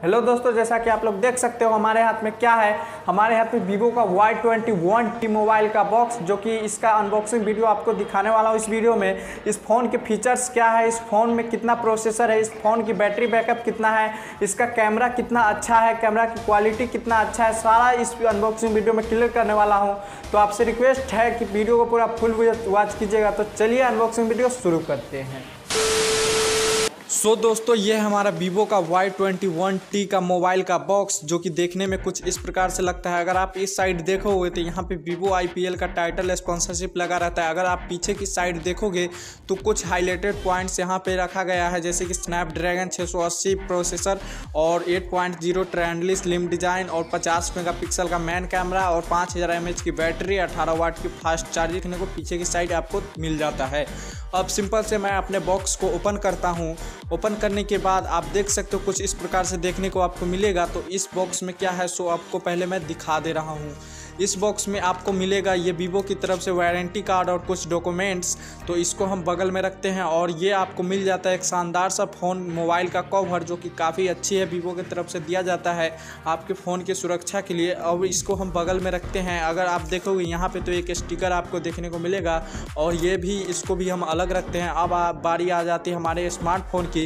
Hello दोस्तों, जैसा कि आप लोग देख सकते हो हमारे हाथ में क्या है। हमारे हाथ में वीवो का Y21T मोबाइल का बॉक्स, जो कि इसका अनबॉक्सिंग वीडियो आपको दिखाने वाला हूँ। इस वीडियो में इस फ़ोन के फीचर्स क्या है, इस फ़ोन में कितना प्रोसेसर है, इस फ़ोन की बैटरी बैकअप कितना है, इसका कैमरा कितना अच्छा है, कैमरा की क्वालिटी कितना अच्छा है, सारा इस अनबॉक्सिंग वीडियो में क्लियर करने वाला हूँ। तो आपसे रिक्वेस्ट है कि वीडियो को पूरा फुल वॉच कीजिएगा। तो चलिए अनबॉक्सिंग वीडियो शुरू करते हैं। दोस्तों, ये हमारा वीवो का Y21T का मोबाइल का बॉक्स, जो कि देखने में कुछ इस प्रकार से लगता है। अगर आप इस साइड देखोगे तो यहाँ पे वीवो IPL का टाइटल स्पॉन्सरशिप लगा रहता है। अगर आप पीछे की साइड देखोगे तो कुछ हाईलाइटेड पॉइंट्स यहाँ पे रखा गया है, जैसे कि स्नैपड्रैगन 680 प्रोसेसर और 8.0 ट्रेंडली स्लिम डिज़ाइन और 50 मेगापिक्सल का मैन कैमरा और 5000 mAh की बैटरी, 18 वाट की फास्ट चार्जिंग देखने को पीछे की साइड आपको मिल जाता है। अब सिंपल से मैं अपने बॉक्स को ओपन करता हूँ। ओपन करने के बाद आप देख सकते हो कुछ इस प्रकार से देखने को आपको मिलेगा। तो इस बॉक्स में क्या है सो आपको पहले मैं दिखा दे रहा हूँ। इस बॉक्स में आपको मिलेगा ये वीवो की तरफ से वारंटी कार्ड और कुछ डॉक्यूमेंट्स। तो इसको हम बगल में रखते हैं और ये आपको मिल जाता है एक शानदार सा फ़ोन मोबाइल का कवर, जो कि काफ़ी अच्छी है, वीवो की तरफ से दिया जाता है आपके फ़ोन की सुरक्षा के लिए। अब इसको हम बगल में रखते हैं। अगर आप देखोगे यहाँ पे तो एक स्टिकर आपको देखने को मिलेगा और ये भी, इसको भी हम अलग रखते हैं। अब बारी आ जाती है हमारे स्मार्टफोन की।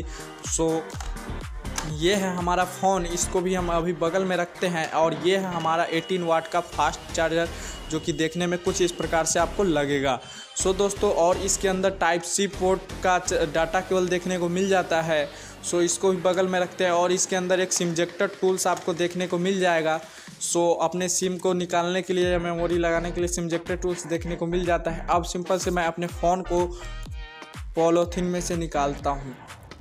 ये है हमारा फ़ोन, इसको भी हम अभी बगल में रखते हैं। और ये है हमारा 18 वाट का फास्ट चार्जर, जो कि देखने में कुछ इस प्रकार से आपको लगेगा। दोस्तों, और इसके अंदर टाइप सी पोर्ट का डाटा केबल देखने को मिल जाता है। इसको भी बगल में रखते हैं। और इसके अंदर एक सिमजेक्टर टूल्स आपको देखने को मिल जाएगा। अपने सिम को निकालने के लिए, मेमोरी लगाने के लिए सिमजेक्टर टूल्स देखने को मिल जाता है। अब सिंपल से मैं अपने फ़ोन को पॉलीथीन में से निकालता हूँ।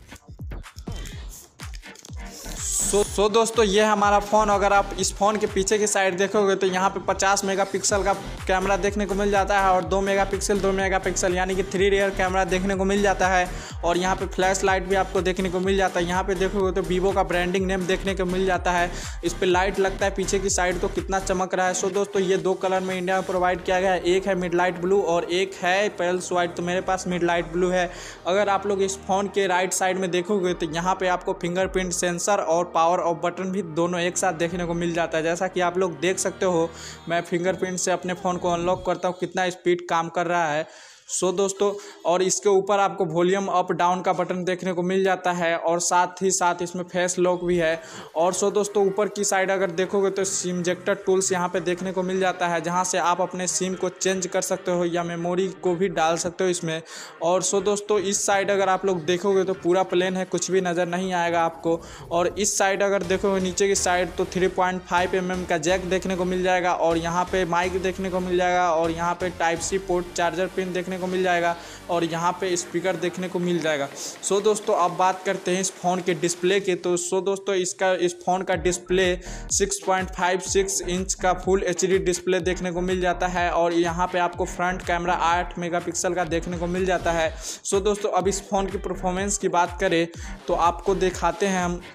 दोस्तों, ये हमारा फ़ोन। अगर आप इस फ़ोन के पीछे की साइड देखोगे तो यहाँ पे 50 मेगापिक्सल का कैमरा देखने को मिल जाता है और 2 मेगापिक्सल यानी कि 3 रेयर कैमरा देखने को मिल जाता है। और यहाँ पे फ्लैश लाइट भी आपको देखने को मिल जाता है। यहाँ पे देखोगे तो वीवो का ब्रांडिंग नेम देखने को मिल जाता है। इस पर लाइट लगता है पीछे की साइड, तो कितना चमक रहा है। दोस्तों, ये 2 कलर में इंडिया में प्रोवाइड किया गया है। एक है मिड लाइट ब्लू और एक है पेल्स वाइट। तो मेरे पास मिड लाइट ब्लू है। अगर आप लोग इस फ़ोन के राइट साइड में देखोगे तो यहाँ पर आपको फिंगरप्रिंट सेंसर और पावर ऑफ बटन भी दोनों एक साथ देखने को मिल जाता है। जैसा कि आप लोग देख सकते हो, मैं फिंगरप्रिंट से अपने फ़ोन को अनलॉक करता हूँ, कितना स्पीड काम कर रहा है। दोस्तों, और इसके ऊपर आपको वॉल्यूम अप डाउन का बटन देखने को मिल जाता है और साथ ही साथ इसमें फेस लॉक भी है। और दोस्तों, ऊपर की साइड अगर देखोगे तो सिमजेक्टर टूल्स यहाँ पे देखने को मिल जाता है, जहाँ से आप अपने सिम को चेंज कर सकते हो या मेमोरी को भी डाल सकते हो इसमें। और दोस्तों, इस साइड अगर आप लोग देखोगे तो पूरा प्लेन है, कुछ भी नज़र नहीं आएगा आपको। और इस साइड अगर देखोगे नीचे की साइड तो 3.5 mm का जैक देखने को मिल जाएगा और यहाँ पे माइक देखने को मिल जाएगा और यहाँ पे type C port charger pin देखने को मिल जाएगा और यहाँ पे स्पीकर देखने को मिल जाएगा। दोस्तों, अब बात करते हैं इस फ़ोन के डिस्प्ले के। तो दोस्तों, इस फ़ोन का डिस्प्ले 6.56 इंच का फुल HD डिस्प्ले देखने को मिल जाता है और यहाँ पे आपको फ्रंट कैमरा 8 मेगापिक्सल का देखने को मिल जाता है। दोस्तों, अब इस फ़ोन की परफॉर्मेंस की बात करें तो आपको दिखाते हैं हम।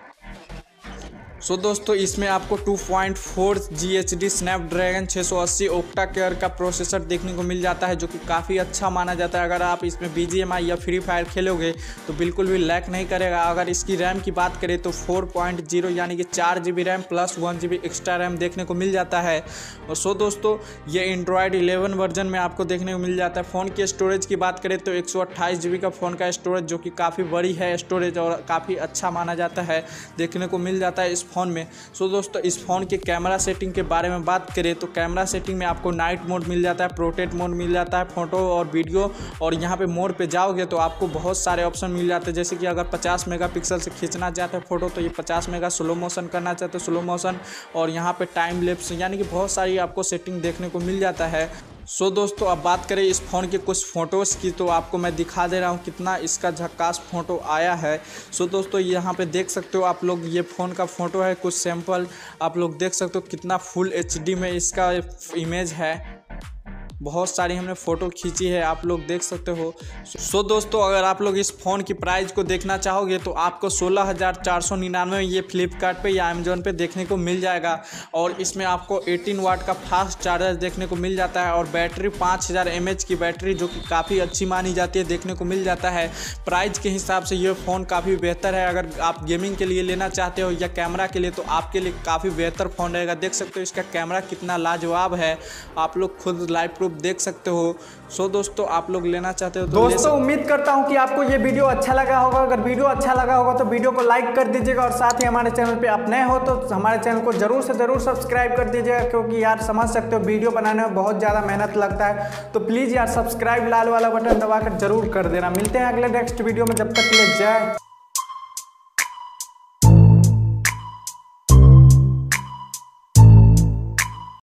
दोस्तों, इसमें आपको 2.4 GHz स्नैपड्रैगन 680 ओक्टा कोर का प्रोसेसर देखने को मिल जाता है, जो कि काफ़ी अच्छा माना जाता है। अगर आप इसमें BGMI या फ्री फायर खेलोगे तो बिल्कुल भी लैग नहीं करेगा। अगर इसकी रैम की बात करें तो 4.0 यानी कि 4 GB RAM plus 1 GB extra RAM देखने को मिल जाता है। और दोस्तों, ये एंड्रॉयड 11 वर्जन में आपको देखने को मिल जाता है। फ़ोन की स्टोरेज की बात करें तो 128 GB का फ़ोन का स्टोरेज, जो कि काफ़ी बड़ी है स्टोरेज और काफ़ी अच्छा माना जाता है, देखने को मिल जाता है इस फ़ोन में। दोस्तों, इस फ़ोन के कैमरा सेटिंग के बारे में बात करें तो कैमरा सेटिंग में आपको नाइट मोड मिल जाता है, पोर्ट्रेट मोड मिल जाता है, फ़ोटो और वीडियो। और यहाँ पे मोड पे जाओगे तो आपको बहुत सारे ऑप्शन मिल जाते हैं, जैसे कि अगर 50 मेगापिक्सल से खींचना चाहते हैं फ़ोटो तो ये 50 मेगा, स्लो मोशन करना चाहते हैं स्लो मोशन, और यहाँ पे टाइम लैप्स, यानी कि बहुत सारी आपको सेटिंग देखने को मिल जाता है। दोस्तों, अब बात करें इस फ़ोन के कुछ फ़ोटोज़ की तो आपको मैं दिखा दे रहा हूँ कितना इसका झक्कास फ़ोटो आया है। दोस्तों, यहाँ पे देख सकते हो आप लोग, ये फ़ोन का फ़ोटो है, कुछ सैंपल आप लोग देख सकते हो कितना फुल HD में इसका इमेज है। बहुत सारी हमने फ़ोटो खींची है, आप लोग देख सकते हो। सो दोस्तों, अगर आप लोग इस फ़ोन की प्राइस को देखना चाहोगे तो आपको 16,499 में ये फ्लिपकार्ट पे या अमेजोन पे देखने को मिल जाएगा। और इसमें आपको 18 वाट का फास्ट चार्जर देखने को मिल जाता है और बैटरी 5000 mAh की बैटरी, जो कि काफ़ी अच्छी मानी जाती है, देखने को मिल जाता है। प्राइस के हिसाब से ये फ़ोन काफ़ी बेहतर है। अगर आप गेमिंग के लिए लेना चाहते हो या कैमरा के लिए तो आपके लिए काफ़ी बेहतर फ़ोन रहेगा। देख सकते हो इसका कैमरा कितना लाजवाब है, आप लोग खुद लाइव प्रूफ देख सकते हो। सो दोस्तों, आप लोग लेना चाहते हो तो दोस्तों उम्मीद करता हूं कि आपको ये वीडियो अच्छा लगा होगा। अगर वीडियो अच्छा लगा होगा तो वीडियो को लाइक कर दीजिएगा और साथ ही हमारे चैनल पे आप नए हो तो हमारे चैनल को जरूर से जरूर सब्सक्राइब कर दीजिएगा, क्योंकि यार समझ सकते हो वीडियो बनाने में बहुत ज़्यादा मेहनत लगता है। तो प्लीज़ यार सब्सक्राइब लाल वाला बटन दबाकर जरूर कर देना। मिलते हैं अगले नेक्स्ट वीडियो में, जब तक के लिए जय